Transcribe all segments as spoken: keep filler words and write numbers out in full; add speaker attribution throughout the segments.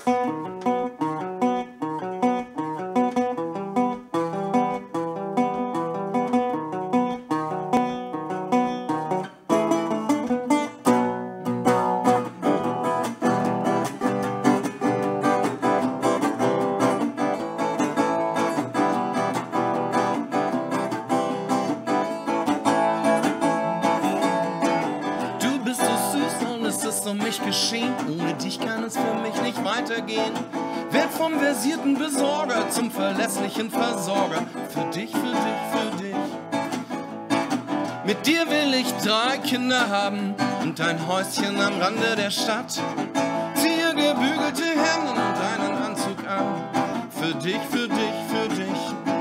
Speaker 1: Um mich geschehen, ohne dich kann es für mich nicht weitergehen. Werd vom versierten Besorger zum verlässlichen Versorger. Für dich, für dich, für dich. Mit dir will ich drei Kinder haben und ein Häuschen am Rande der Stadt. Ziehe gebügelte Hemden und einen Anzug an. Für dich, für dich, für dich.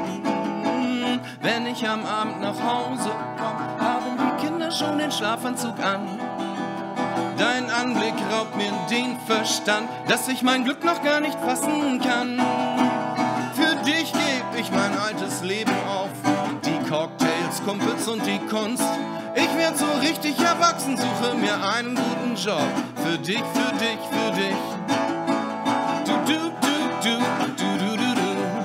Speaker 1: Wenn ich am Abend nach Hause komm, haben die Kinder schon den Schlafanzug an. Dein Anblick raubt mir den Verstand, dass ich mein Glück noch gar nicht fassen kann. Für dich geb ich mein altes Leben auf, die Cocktails, Kumpels und die Kunst. Ich werd so richtig erwachsen, suche mir einen guten Job. Für dich, für dich, für dich. Du, du, du, du, du, du, du, du.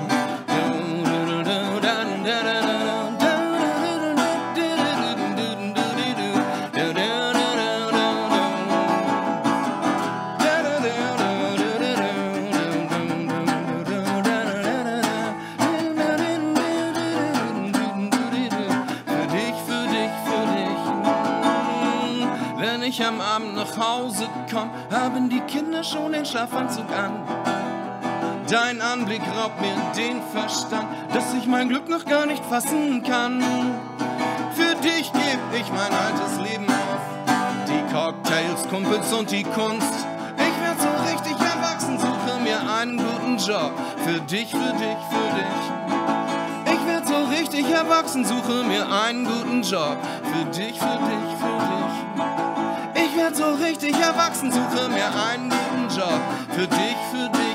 Speaker 1: Wenn ich am Abend nach Hause komm, haben die Kinder schon den Schlafanzug an. Dein Anblick raubt mir den Verstand, dass ich mein Glück noch gar nicht fassen kann. Für dich geb ich mein altes Leben auf, die Cocktails, Kumpels und die Kunst. Ich werd so richtig erwachsen, suche mir einen guten Job. Für dich, für dich, für dich. Ich werd so richtig erwachsen, suche mir einen guten Job. Für dich, für dich, für dich. Ich werd so richtig erwachsen, suche mir einen guten Job. Für dich, für dich.